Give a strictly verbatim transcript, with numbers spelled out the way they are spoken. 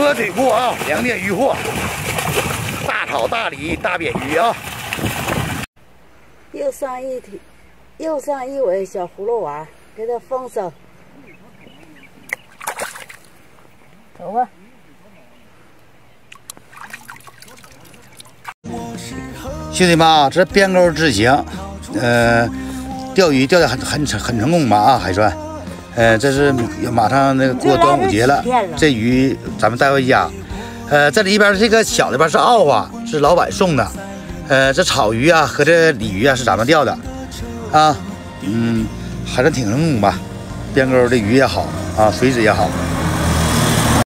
河水库啊，粮店渔货，大草、大鲤、大扁鱼啊。 又上一体，又上一尾小葫芦娃，给它封上。走吧。 兄弟们啊，这边钩之行，呃，钓鱼钓得很很很成功吧啊，海川。呃，这是马上那个过端午节了，这鱼咱们带回家。呃，这里边这个小的边是澳花，是老板送的。呃，这草鱼啊和这鲤鱼啊是咱们钓的，啊，嗯，还是挺成功吧。边钩的鱼也好啊，水质也好。